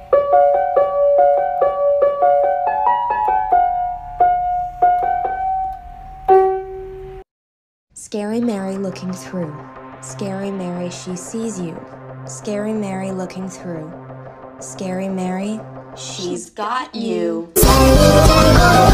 Scary Mary looking through. Scary Mary, she sees you. Scary Mary looking through. Scary Mary, she's got you.